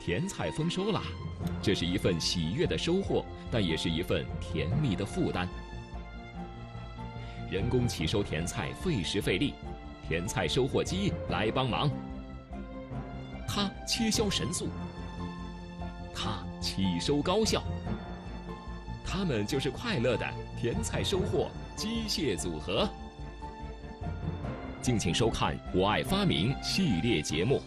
甜菜丰收啦！这是一份喜悦的收获，但也是一份甜蜜的负担。人工起收甜菜费时费力，甜菜收获机来帮忙。它切削神速，它起收高效。它们就是快乐的甜菜收获机械组合。敬请收看《我爱发明》系列节目。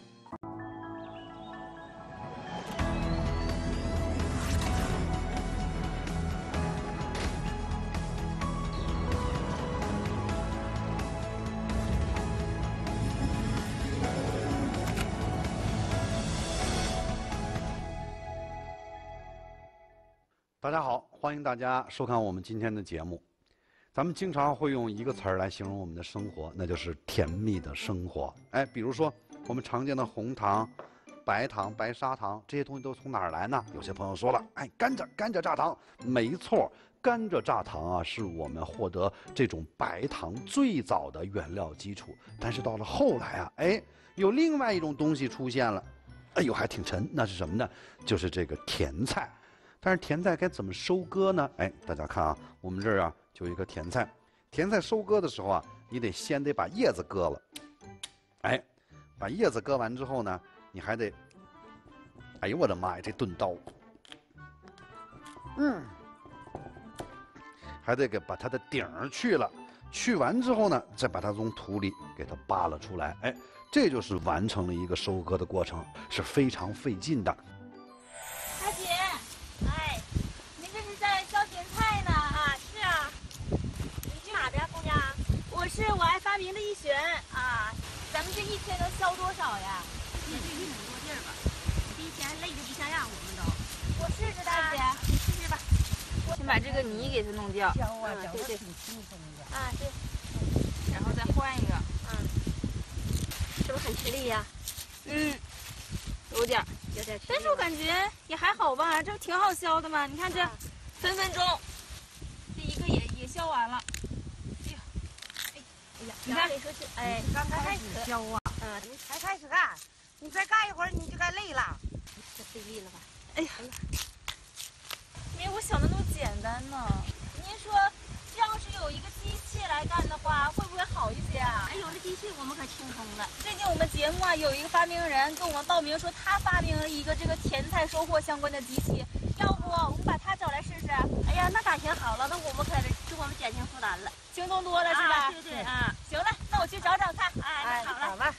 大家好，欢迎大家收看我们今天的节目。咱们经常会用一个词儿来形容我们的生活，那就是甜蜜的生活。比如说我们常见的红糖、白糖、白砂糖，这些东西都从哪儿来呢？有些朋友说了，甘蔗榨糖，没错，甘蔗榨糖啊，是我们获得这种白糖最早的原料基础。但是到了后来啊，有另外一种东西出现了，还挺沉，那是什么呢？就是这个甜菜。但是甜菜该怎么收割呢？大家看啊，我们这儿啊就有一个甜菜。甜菜收割的时候啊，你先得把叶子割了。把叶子割完之后呢，你还得，哎呦我的妈呀，这钝刀，还得把它的顶儿去了。去完之后呢，再把它从土里给它扒了出来。这就是完成了一个收割的过程，是非常费劲的。 大姐。您这是在削甜菜呢？啊，是啊。你去哪边，姑娘？我是我爱发明的一璇啊。咱们这一天能削多少呀？ 也就1亩多地儿吧。第一天累得不像样，我们都。 我试试，大姐， 你试试吧。 先把这个泥给它弄掉。 削啊，削的挺轻松的。 啊，对。 然后再换一个。 是不是很吃力呀？ 有点。 但是我感觉也还好吧，这不挺好削的吗？你看这，分分钟，这一个也削完了。你看， 刚开始削啊，你才开始干，你再干一会儿你就该累了， 这费力了吧？没我想的那么简单呢。您说，要是有一个机器来干的话，会不会好一些啊？ 有了机器我们可轻松了。 最近我们节目啊，有一个发明人跟我们报名说，他发明了一个这个甜菜收获相关的机器，要不我们把他找来试试？ 哎呀，那感情好了，那我们可给我们减轻负担了， 轻松多了是吧？ 对啊，行了，那我去找找看。 好了。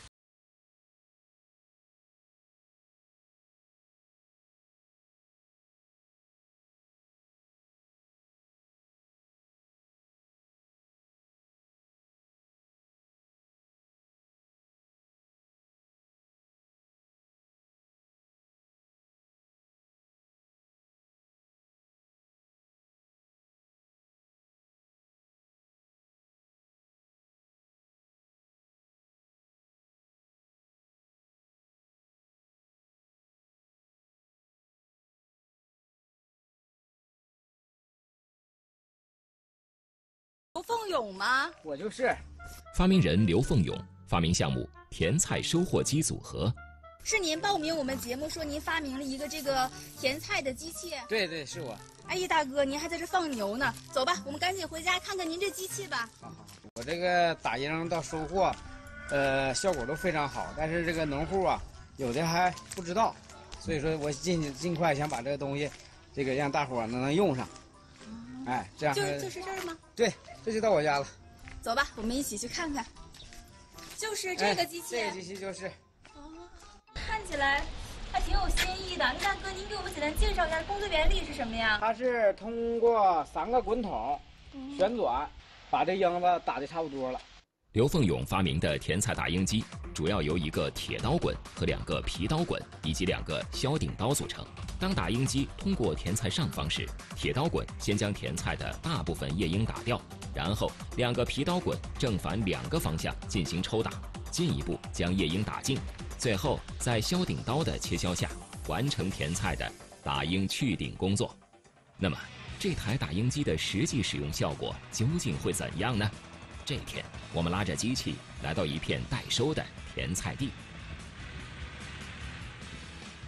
刘凤勇吗？ 我就是。 发明人刘凤勇，发明项目甜菜收获机组合。 是您报名我们节目说您发明了一个这个甜菜的机器？ 对，是我。 哎呀，大哥，您还在这放牛呢？走吧，我们赶紧回家看看您这机器吧。 好，我这个打缨到收获，效果都非常好，但是这个农户啊，有的还不知道，所以说我尽快想把这个东西，这个让大伙能用上。这样就是这儿吗？ 对，这就到我家了。 走吧，我们一起去看看。就是这个机器。 这个机器就是。 看起来还挺有新意的。大哥，您给我们简单介绍一下工作原理是什么呀？ 它是通过3个滚筒旋转，把这缨子打得差不多了。 刘凤勇发明的甜菜打缨机主要由一个铁刀滚和2个皮刀滚以及2个削顶刀组成。当打缨机通过甜菜上方时，铁刀滚先将甜菜的大部分叶缨打掉，然后2个皮刀滚正反2个方向进行抽打，进一步将叶缨打净，最后在削顶刀的切削下完成甜菜的打缨去顶工作。那么这台打缨机的实际使用效果究竟会怎样呢？这天，我们拉着机器来到一片待收的甜菜地。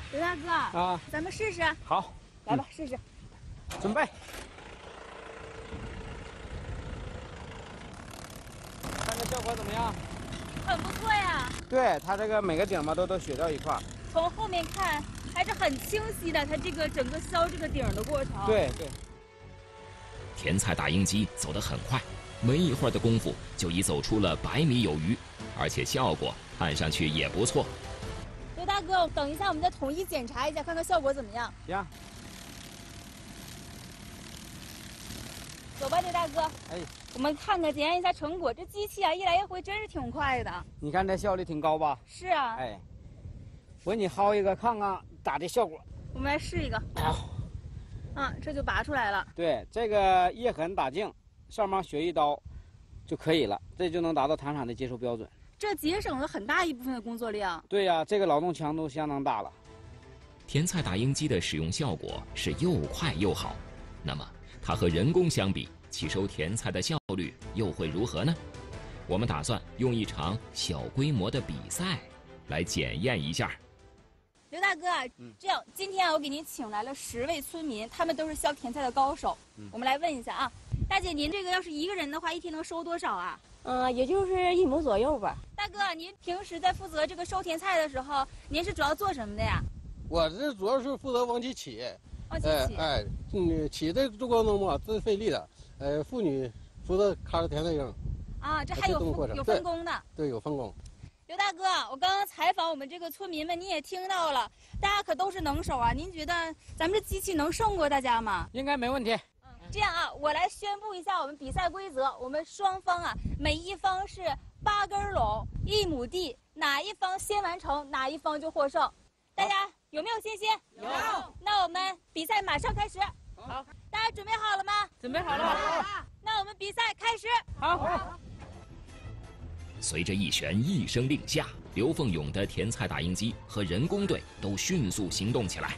刘大哥啊， 咱们试试。 好， 来吧，试试。 准备。看这效果怎么样？ 很不错呀。 对，它这个每个顶嘛都削掉一块。 从后面看还是很清晰的，它这个整个削这个顶的过程。 对对。 甜菜打印机走得很快，没一会儿的功夫就已走出了100米有余，而且效果看上去也不错。 刘大哥，等一下我们再统一检查一下，看看效果怎么样。 行。 走吧，刘大哥。 哎， 我们看看检验一下成果。这机器啊，一来一回真是挺快的。 你看这效率挺高吧？ 是啊。 哎，我给你薅一个看看打的效果。 我们来试一个。啊，这就拔出来了。 对，这个液痕打净，上面削一刀就可以了，这就能达到糖厂的接受标准。 这节省了很大一部分的工作量。 对呀，这个劳动强度相当大了。 甜菜打印机的使用效果是又快又好，那么它和人工相比，起收甜菜的效率又会如何呢？我们打算用一场小规模的比赛来检验一下。 刘大哥，这样今天我给您请来了10位村民，他们都是削甜菜的高手。我们来问一下啊，大姐，您这个要是一个人的话，一天能收多少啊？ 也就是1亩左右吧。 大哥，您平时在负责这个收甜菜的时候，您是主要做什么的呀？ 我这主要是负责往起起，起这做工中嘛，最费力的。妇女负责看着甜菜秧。 啊，这还有分工的。 对，有分工。 刘大哥，我刚刚采访我们这个村民们，你也听到了，大家可都是能手啊。您觉得咱们这机器能胜过大家吗？ 应该没问题。 这样啊，我来宣布一下我们比赛规则。我们双方啊，每一方是8根垄，1亩地，哪一方先完成，哪一方就获胜。大家有没有信心？有。那我们比赛马上开始。 好， 大家准备好了吗？ 准备好了。好。 那我们比赛开始。 好。 随着一旋一声令下，刘凤勇的甜菜打印机和人工队都迅速行动起来。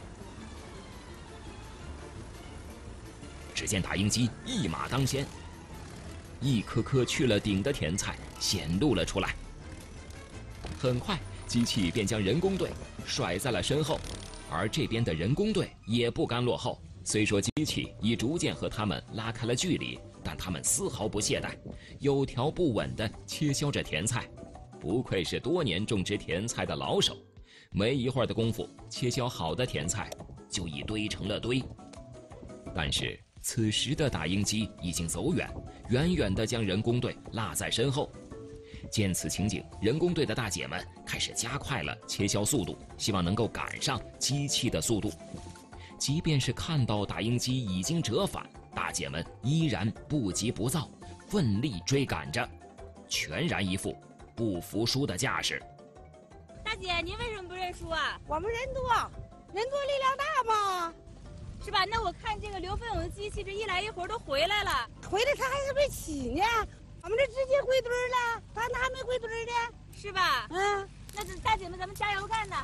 只见打印机一马当先，一颗颗去了顶的甜菜显露了出来。很快，机器便将人工队甩在了身后，而这边的人工队也不甘落后。虽说机器已逐渐和他们拉开了距离，但他们丝毫不懈怠，有条不紊地切削着甜菜。不愧是多年种植甜菜的老手，没一会儿的功夫，切削好的甜菜就已堆成了堆。但是此时的打印机已经走远，远远地将人工队落在身后。见此情景，人工队的大姐们开始加快了切削速度，希望能够赶上机器的速度。即便是看到打印机已经折返，大姐们依然不急不躁，奋力追赶着，全然一副不服输的架势。 大姐，您为什么不认输啊？ 我们人多力量大嘛， 是吧？那我看这个刘凤勇的机器，这一来一回都回来了， 回来他还是没起呢。我们这直接归堆了，他还没归堆呢， 是吧？那大姐们，咱们加油干呢！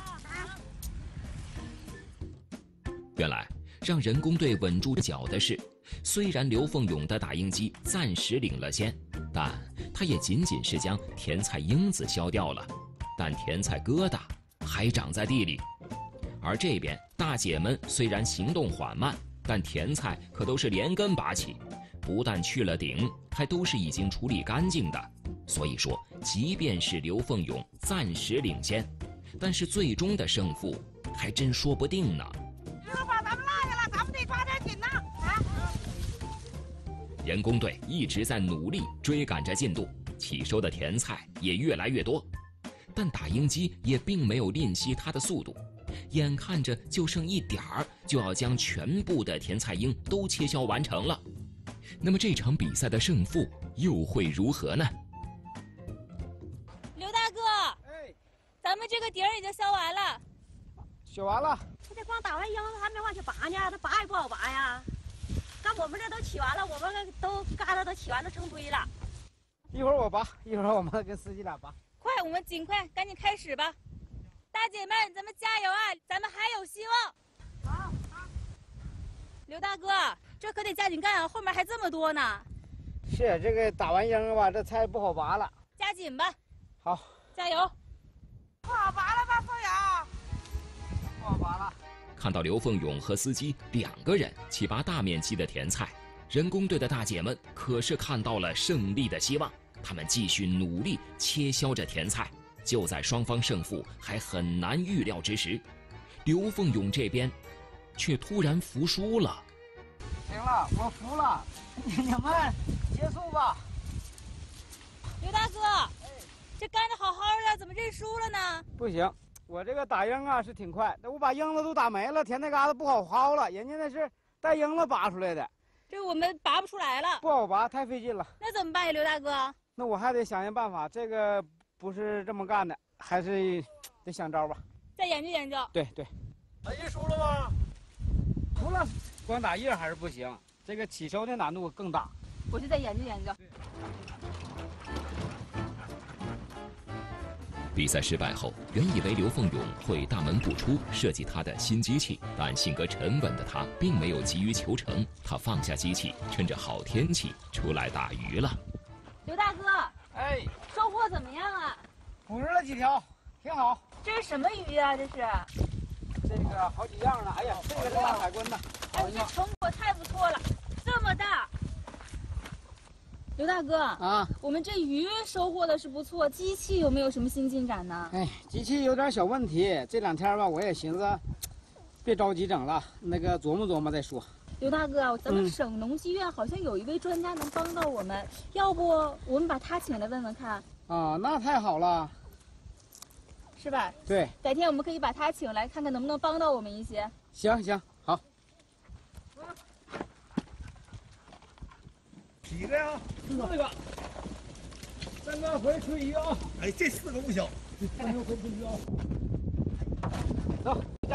原来让人工队稳住脚的是，虽然刘凤勇的打印机暂时领了先，但他也仅仅是将甜菜缨子削掉了，但甜菜疙瘩还长在地里。而这边大姐们虽然行动缓慢，但甜菜可都是连根拔起，不但去了顶，还都是已经处理干净的。所以说，即便是刘凤勇暂时领先，但是最终的胜负还真说不定呢。 把咱们落下了，咱们得抓点紧呐！ 人工队一直在努力追赶着进度，起收的甜菜也越来越多，但打印机也并没有吝惜它的速度，眼看着就剩一点儿就要将全部的甜菜缨都切削完成了。那么这场比赛的胜负又会如何呢？ 刘大哥，咱们这个顶已经削完了。 削完了。 他这光打完缨子还没往下拔呢，他拔也不好拔呀。看我们这都起完了，我们都疙瘩都起完了成堆了。 一会儿我拔，一会儿我们跟司机俩拔。 快，我们尽快赶紧开始吧！大姐们，咱们加油啊！咱们还有希望。好。刘大哥，这可得加紧干啊，后面还这么多呢。 是这个打完缨子吧，这菜不好拔了。 加紧吧。 好， 加油。 不好拔了吧，凤阳？ 不好拔了。 看到刘凤勇和司机2个人起拔大面积的甜菜，人工队的大姐们可是看到了胜利的希望。他们继续努力切削着甜菜。就在双方胜负还很难预料之时，刘凤勇这边却突然服输了。 行了，我服了，你们结束吧。 刘大哥，这干得好好的，怎么认输了呢？ 不行，我这个打缨啊是挺快，但我把缨子都打没了，甜菜疙瘩不好薅了。人家那是带缨子拔出来的， 这我们拔不出来了， 不好拔，太费劲了。 那怎么办呀，刘大哥？ 那我还得想想办法，这个不是这么干的，还是得想招吧。 再研究研究。 对对。 打印输了吗？ 除了光打印还是不行，这个起收的难度更大。 我去再研究研究。 比赛失败后，原以为刘凤勇会大门不出设计他的新机器，但性格沉稳的他并没有急于求成。他放下机器，趁着好天气出来打鱼了。 刘大哥， 哎， 收获怎么样啊？ 捕着了几条，挺好。 这是什么鱼啊？这是？ 这个好几样呢。哎呀，这个是大海龟呢。 哎，这成果太不错了，这么大。刘大哥啊， 我们这鱼收获的是不错，机器有没有什么新进展呢？ 哎，机器有点小问题，这2天吧，我也寻思，别着急整了，那个琢磨琢磨再说。 刘大哥，咱们省农技院好像有一位专家能帮到我们，要不我们把他请来问问看？ 啊，那太好了， 是吧？ 对， 改天我们可以把他请来，看看能不能帮到我们一些。 行行好。 几个呀？4个。3个回吹鱼啊！哎，这4个不小。3个回吹鱼啊！ 走，下。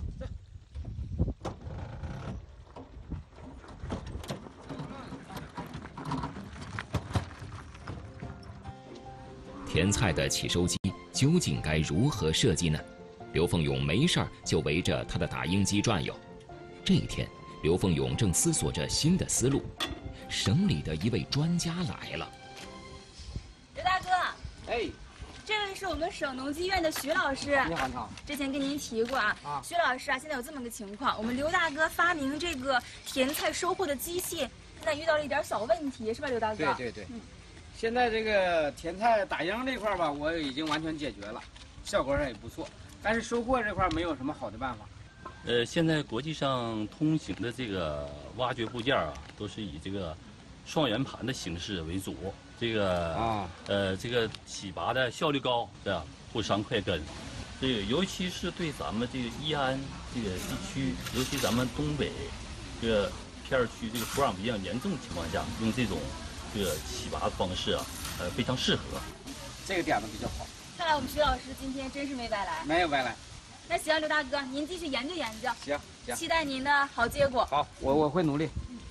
甜菜的起收机究竟该如何设计呢？刘凤勇没事儿就围着他的打印机转悠。这一天，刘凤勇正思索着新的思路，省里的一位专家来了。 刘大哥， 哎， 这位是我们省农技院的徐老师。 你好，你好。 之前跟您提过啊，徐老师啊，现在有这么个情况，我们刘大哥发明这个甜菜收获的机器，现在遇到了一点小问题，是吧，刘大哥？ 对对对。现在这个甜菜打缨这块吧，我已经完全解决了，效果上也不错。但是收获这块没有什么好的办法。 现在国际上通行的这个挖掘部件啊，都是以这个双圆盘的形式为主。这个这个起拔的效率高，对吧？不伤快根。这个尤其是对咱们这个义安这个地区，尤其咱们东北这个片区这个土壤比较严重的情况下，用这种这个起拔的方式啊，非常适合。 这个点子比较好。 看来我们徐老师今天真是没白来。 没有白来。 那行，刘大哥，您继续研究研究。 行行。 期待您的好结果。 好，我会努力。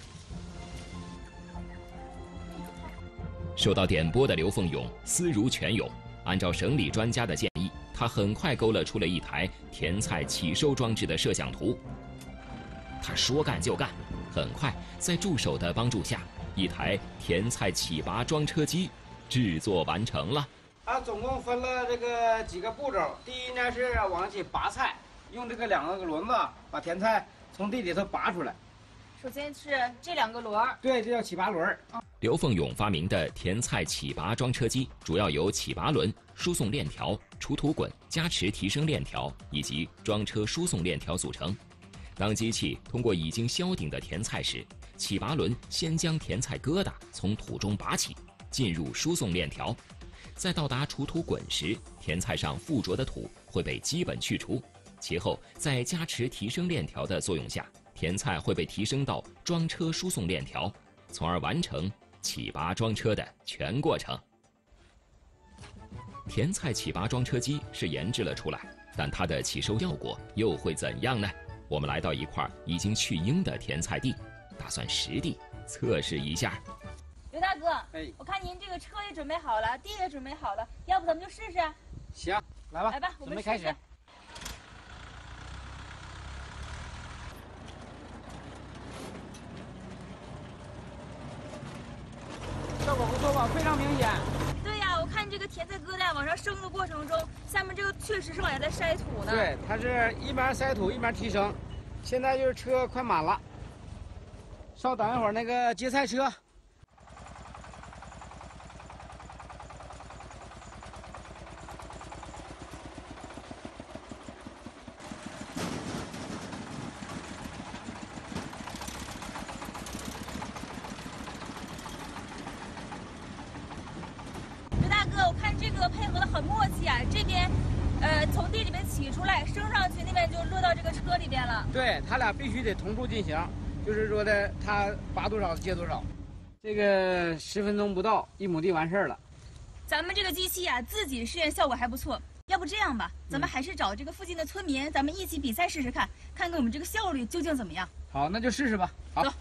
受到点拨的刘凤勇思如泉涌，按照省里专家的建议，他很快勾勒出了一台甜菜起收装置的摄像图。他说干就干，很快在助手的帮助下，一台甜菜起拔装车机制作完成了。 总共分了这个几个步骤。第一呢是往上去拔菜，用这个2个轮子把甜菜从地里头拔出来。 首先是这2个轮儿， 对，这叫起拔轮。 刘凤勇发明的甜菜起拔装车机主要由起拔轮、输送链条、除土滚、加持提升链条以及装车输送链条组成。当机器通过已经削顶的甜菜时，起拔轮先将甜菜疙瘩从土中拔起，进入输送链条。在到达除土滚时，甜菜上附着的土会被基本去除，其后在加持提升链条的作用下，甜菜会被提升到装车输送链条，从而完成起拔装车的全过程。甜菜起拔装车机是研制了出来，但它的起收效果又会怎样呢？我们来到一块已经去缨的甜菜地，打算实地测试一下。 刘大哥，我看您这个车也准备好了，地也准备好了，要不咱们就试试？ 行，来吧， 来吧，我们准备开始。效果不错吧？非常明显。 对呀，我看这个甜菜疙瘩往上升的过程中，下面这个确实是往下在筛土呢。 对，它是一边筛土一边提升， 现在就是车快满了，稍等一会儿那个接菜车。 刘大哥，我看这个配合的很默契啊，这边。从地里面起出来，升上去，那边就落到这个车里边了。 对他俩必须得同步进行，就是说的他拔多少接多少，这个10分钟不到，1亩地完事儿了。 咱们这个机器啊，自己试验效果还不错。要不这样吧，咱们还是找这个附近的村民，咱们一起比赛试试看，看看我们这个效率究竟怎么样。 好，那就试试吧。好，走。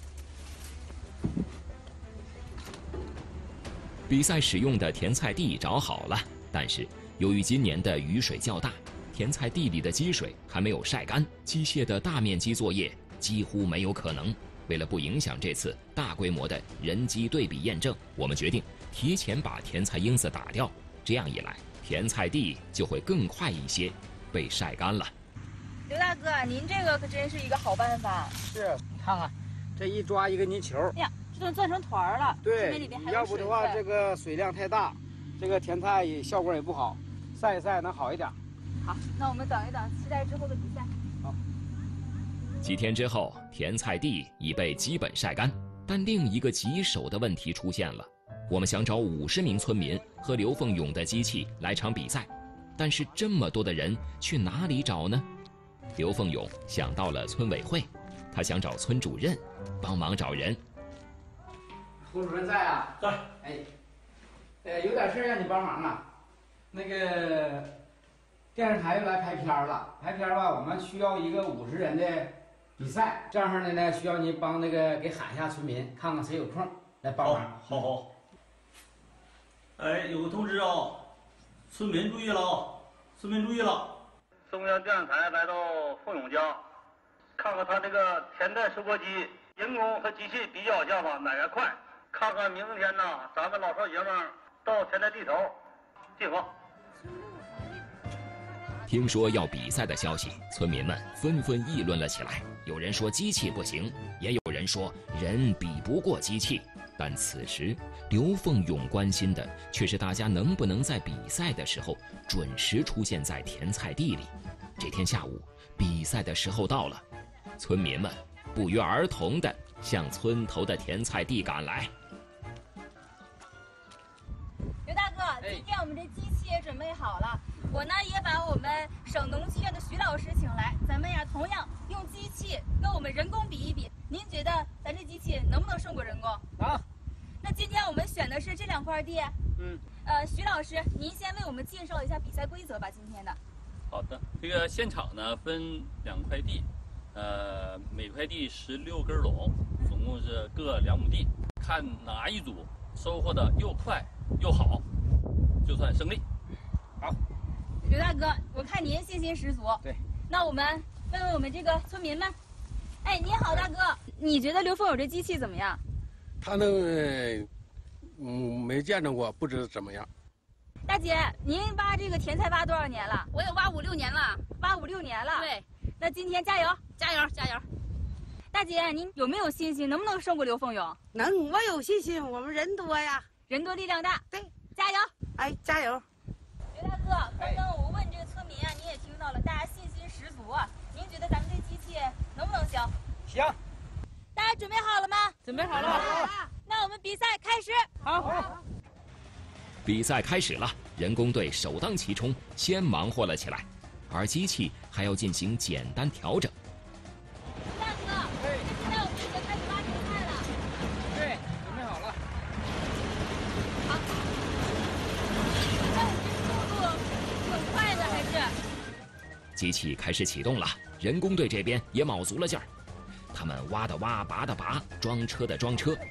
比赛使用的甜菜地找好了，但是由于今年的雨水较大，甜菜地里的积水还没有晒干，机械的大面积作业几乎没有可能。为了不影响这次大规模的人机对比验证，我们决定提前把甜菜缨子打掉，这样一来，甜菜地就会更快一些被晒干了。 刘大哥，您这个可真是一个好办法。 是，看看，这一抓一个泥球， 哎呀，这都攥成团了。 对， 里边还有要不的话，这个水量太大，这个甜菜效果也不好。晒一晒能好一点。 好，那我们等一等，期待之后的比赛。 好。 几天之后，甜菜地已被基本晒干，但另一个棘手的问题出现了。我们想找50名村民和刘凤勇的机器来场比赛，但是这么多的人去哪里找呢？刘凤勇想到了村委会，他想找村主任帮忙找人。 胡主任在啊？ 在。 哎，有点事让你帮忙啊。那个电视台又来拍片了，拍片吧，我们需要一个50人的比赛，这样的呢，需要您帮那个给喊一下村民，看看谁有空来帮忙。 好。哎，有个通知啊，村民注意了啊！村民注意了！ 中央电视台来到凤勇家，看看他这个甜菜收割机，人工和机器比较一下吧，哪个快？看看明天呢，咱们老少爷们到甜菜地头集合。 听说要比赛的消息，村民们纷纷议论了起来。有人说机器不行，也有人说人比不过机器。但此时，刘凤勇关心的却是大家能不能在比赛的时候准时出现在甜菜地里。这天下午，比赛的时候到了，村民们不约而同地向村头的甜菜地赶来。 刘大哥，今天我们这机器也准备好了。我呢也把我们省农技院的徐老师请来，咱们呀同样用机器跟我们人工比一比。您觉得咱这机器能不能胜过人工？ 啊， 那今天我们选的是这2块地。徐老师，您先为我们介绍一下比赛规则吧。今天的。 好的，这个现场呢分2块地，每块地16根垄，总共是各2亩地，看哪一组收获的又快又好，就算胜利。 好。 刘大哥，我看您信心十足。 对， 那我们问问我们这个村民们。哎，你好，大哥，你觉得刘凤友这机器怎么样？ 他能，没见着过，不知道怎么样。 大姐，您挖这个甜菜挖多少年了？ 我也挖5、6年了。 挖5、6年了。 对， 那今天加油， 加油，加油！ 大姐，您有没有信心，能不能胜过刘凤勇？ 能，我有信心，我们人多呀， 人多力量大。 对， 加油！ 哎，加油！ 刘大哥，刚刚我问这个村民啊，你也听到了，大家信心十足啊。您觉得咱们这机器能不能行？ 行。 大家准备好了吗？ 准备好了。 那我们比赛开始。 好。 比赛开始了，人工队首当其冲，先忙活了起来，而机器还要进行简单调整。 大哥，现在我们已经开始挖甜菜了。 对，准备好了。 好。那我们这速度很快的还是？ 机器开始启动了，人工队这边也卯足了劲儿，他们挖的挖，拔的拔，装车的装车。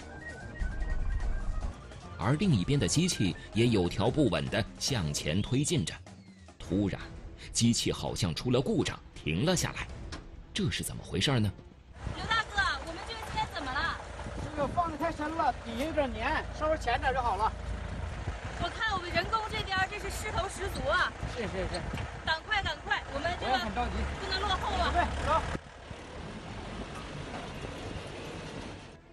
而另一边的机器也有条不紊地向前推进着。突然，机器好像出了故障，停了下来。这是怎么回事呢？ 刘大哥，我们这个线怎么了？ 这个放得太深了，底下有点粘，稍微浅点就好了。 我看我们人工这边这是势头十足啊！ 是。 赶快，我们这个很着急， 不能落后啊！ 对，走。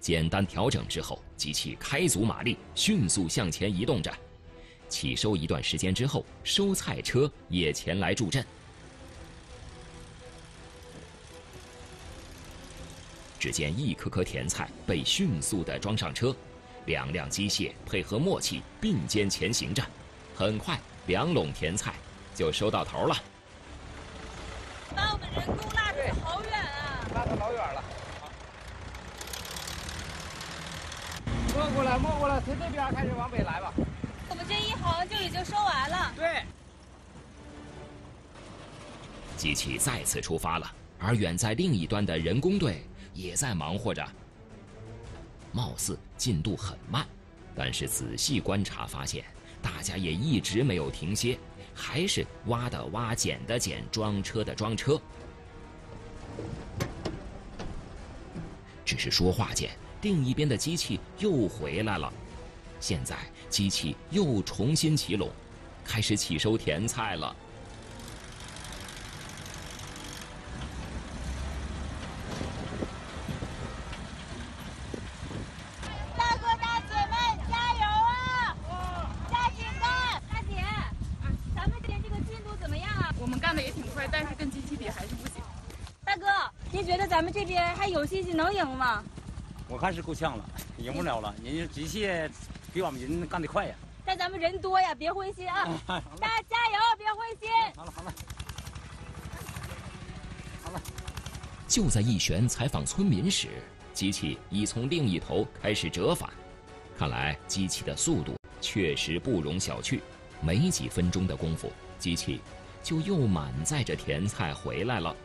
简单调整之后，机器开足马力，迅速向前移动着。起收一段时间之后，收菜车也前来助阵。只见一颗颗甜菜被迅速地装上车，2辆机械配合默契，并肩前行着。很快，2垄甜菜就收到头了。 把我们人工拉出去好远啊！ 拉得老远了。没过来，从这边开始往北来吧。 我们这一行就已经收完了。 对。 机器再次出发了，而远在另一端的人工队也在忙活着。貌似进度很慢，但是仔细观察发现，大家也一直没有停歇，还是挖的挖，捡的捡，装车的装车。只是说话间，另一边的机器又回来了。现在机器又重新起拢，开始起收甜菜了。 大哥大姐们加油啊！加紧干！大姐，咱们这个进度怎么样啊？ 我们干的也挺快，但是跟机器比还是不行。 大哥，您觉得咱们这边还有信心能赢吗？ 我看是够呛了，赢不了了。人家机器比我们人干得快呀。 但咱们人多呀，别灰心啊！大家加油，别灰心。 好了。 就在一璇采访村民时，机器已从另一头开始折返。看来机器的速度确实不容小觑，没几分钟的功夫，机器就又满载着甜菜回来了。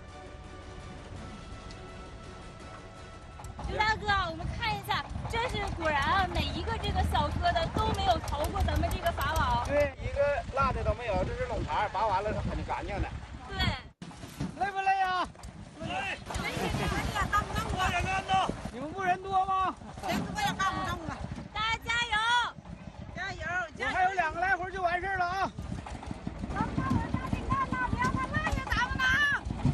刘大哥，我们看一下，真是果然啊，每一个这个小颗的都没有逃过咱们这个法网。 对，一个落的都没有，这是垄茬，拔完了是很干净的。 对。 累不累呀？ 累呀，干不动啊！ 你们不人多吗？ 人多也干不动啊！ 大家加油！ 加油！ 我还有2个来回就完事儿了啊！ 咱们赶紧干呐，不要太慢呀，咱们呢！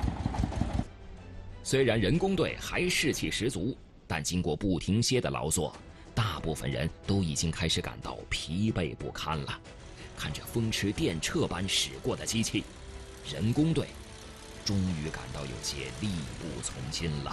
虽然人工队还士气十足，但经过不停歇的劳作，大部分人都已经开始感到疲惫不堪了。看着风驰电掣般驶过的机器，人工队终于感到有些力不从心了。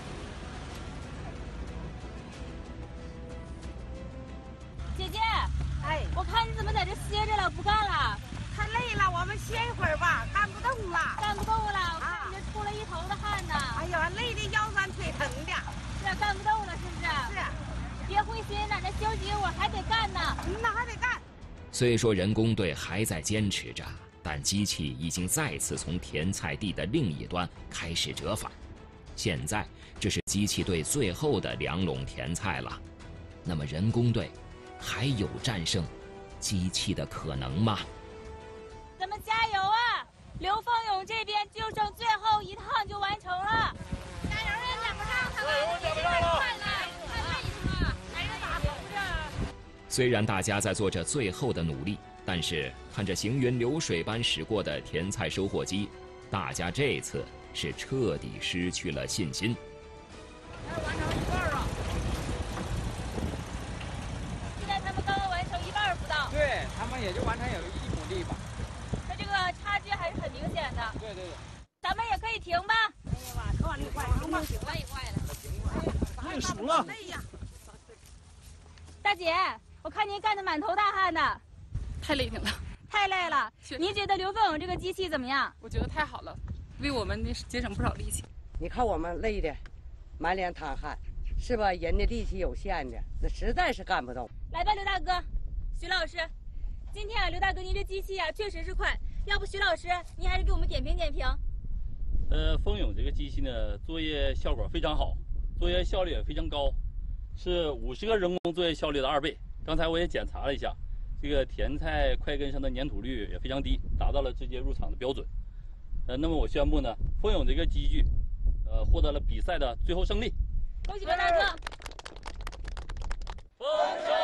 姐姐，我看你怎么在这歇着了，不干了？ 太累了，我们歇一会儿吧，干不动了。 干不动了，我看你这出了一头的汗呢。 哎呀，累的腰酸腿疼的。 是干不动了，是不是？ 是。 别灰心呐，这休息一会儿还得干呢。 那还得干。 虽说人工队还在坚持着，但机器已经再次从甜菜地的另一端开始折返。现在这是机器队最后的2垄甜菜了。那么人工队还有战胜机器的可能吗？ 咱们加油啊！刘凤勇这边就剩最后一趟就完成了。加油啊！赶不上他了，赶不上了，快慢一趟啊！还是打不着。 虽然大家在做着最后的努力，但是看着行云流水般驶过的甜菜收获机，大家这次是彻底失去了信心。 才完成一半啊！ 现在他们刚刚完成一半不到。 对他们也就完成有1亩地吧。 那这个差距还是很明显的。 对。 咱们也可以停吧。 哎呀妈，可往里坏了， 累坏了。 累数了。累呀。 大姐，我看您干得满头大汗的。 太累挺了。 太累了。您觉得刘凤勇这个机器怎么样？ 我觉得太好了，为我们节省不少力气。 你看我们累的满脸淌汗，是吧？人的力气有限的，那实在是干不动。 来吧，刘大哥，徐老师，今天啊，刘大哥您这机器啊确实是快，要不徐老师您还是给我们点评点评。 蜂蛹这个机器呢，作业效果非常好，作业效率也非常高，是50个人工作业效率的2倍。刚才我也检查了一下，这个甜菜块根上的粘土率也非常低，达到了直接入场的标准。那么我宣布呢，蜂蛹这个机具，获得了比赛的最后胜利。 恭喜刘大哥！ 丰收。